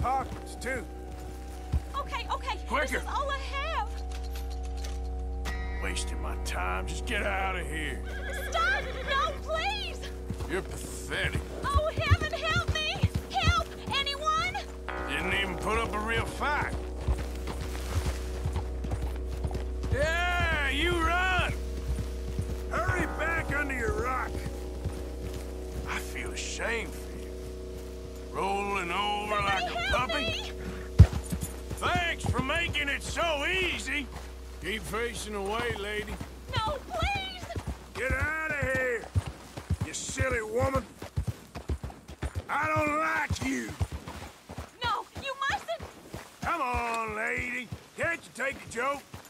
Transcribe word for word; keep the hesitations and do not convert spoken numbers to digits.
pockets, too. Okay, okay. Quicker. This is all I have. Wasting my time. Just get out of here. Stop! No, please! You're pathetic. Oh, heaven help me! Help! Anyone? Didn't even put up a real fight. Yeah, you run! Hurry back under your rock. I feel ashamed for you. Rolling over Somebody like a help puppy. me! Thanks for making it so easy. Keep facing away, lady. No, please! Get out of here, you silly woman. I don't like you. No, you mustn't! Come on, lady. Can't you take a joke?